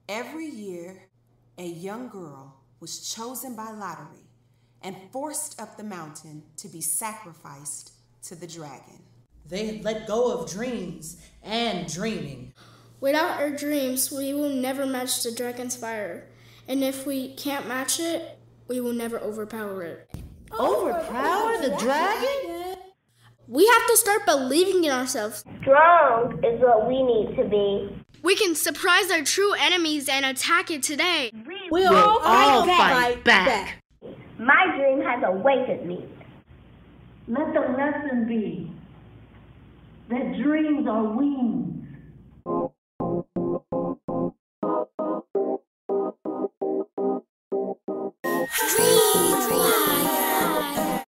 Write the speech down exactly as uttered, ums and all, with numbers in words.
Every year, a young girl was chosen by lottery and forced up the mountain to be sacrificed to the dragon. They had let go of dreams and dreaming. Without our dreams, we will never match the dragon's fire. And if we can't match it, we will never overpower it. Overpower the dragon? We have to start believing in ourselves. Strong is what we need to be. We can surprise our true enemies and attack it today. We'll, we'll all, all fight, fight back. back. My dream has awakened me. Let the lesson be that dreams are wings.